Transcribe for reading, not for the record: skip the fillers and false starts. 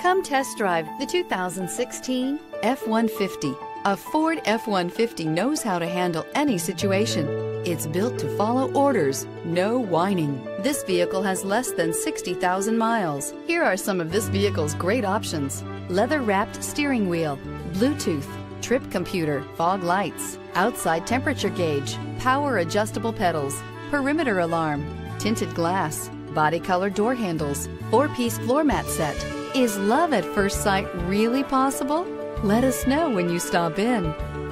Come test drive the 2016 F-150. A Ford F-150 knows how to handle any situation. It's built to follow orders, no whining. This vehicle has less than 60,000 miles. Here are some of this vehicle's great options: leather-wrapped steering wheel, Bluetooth, trip computer, fog lights, outside temperature gauge, power adjustable pedals, perimeter alarm, tinted glass, body color door handles, 4-piece floor mat set. Is love at first sight really possible? Let us know when you stop in.